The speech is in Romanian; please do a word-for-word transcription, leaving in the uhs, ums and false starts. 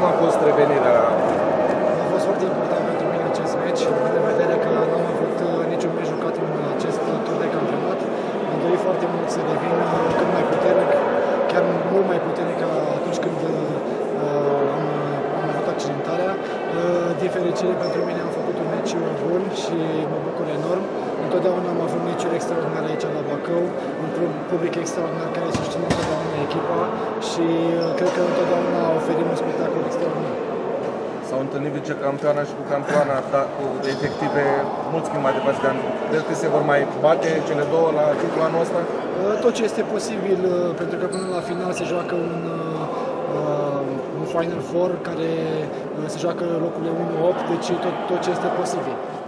Cum a fost revenirea? A fost foarte important pentru mine acest meci, având în vedere că nu am avut niciun meci jucat în acest tur de campionat. Am dorit foarte mult să devin cât mai puternic, chiar mult mai puternic ca atunci când uh, am, am avut accidentarea. Uh, din fericire pentru mine am făcut un meci bun și mă bucur enorm. Întotdeauna am avut meciuri extraordinare aici la Bacău, un public extraordinar care susține întotdeauna echipa și uh, cred că întotdeauna oferim un spectacol extraordinar. S-au întâlnit vicecampioana și cu campioana, dar cu efective mult schimb mai departe de ani. Crezi că se vor mai bate cele două la titlul anul ăsta? Tot ce este posibil, pentru că până la final se joacă un, un Final Four care se joacă locurile unu opt, deci tot, tot ce este posibil.